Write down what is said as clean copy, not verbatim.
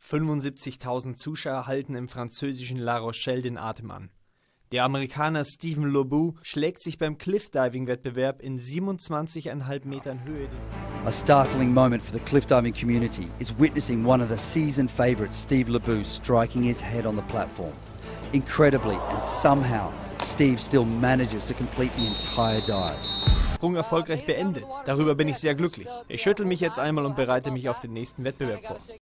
75.000 Zuschauer halten im französischen La Rochelle den Atem an. Der Amerikaner Stephen Lobu schlägt sich beim Cliffdiving-Wettbewerb in 27,5 Metern Höhe. A startling moment for the cliff-diving community is witnessing one of the season favourites, Steve Lobu, striking his head on the platform. Incredibly, and somehow, Steve still manages to complete the entire dive. Sprung erfolgreich beendet. Darüber bin ich sehr glücklich. Ich schüttel mich jetzt einmal und bereite mich auf den nächsten Wettbewerb vor.